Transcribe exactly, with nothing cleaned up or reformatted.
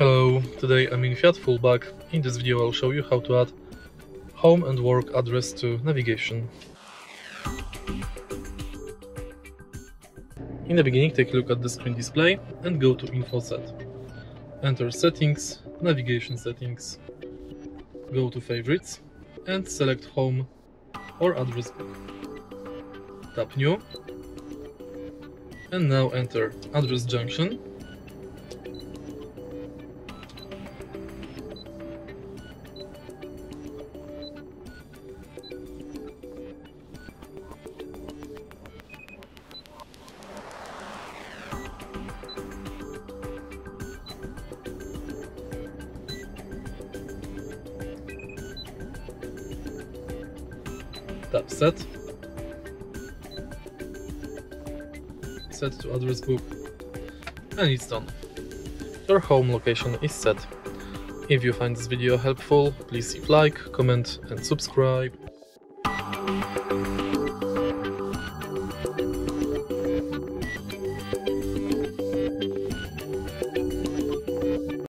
Hello, today I'm in Fiat Fullback. In this video I'll show you how to add home and work address to navigation. In the beginning, take a look at the screen display and go to Info Set. Enter Settings, Navigation Settings, go to Favorites and select Home or Address Book. Tap New and now enter Address Junction. Tap Set, set to address book, and it's done. Your home location is set. If you find this video helpful, please leave like, comment and subscribe.